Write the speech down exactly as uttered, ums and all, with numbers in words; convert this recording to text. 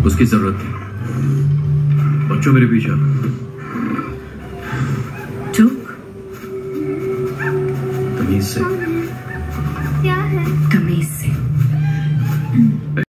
उसकी जरूरत थी। बच्चों मेरे पीछे। चुप। तमीज से। क्या है?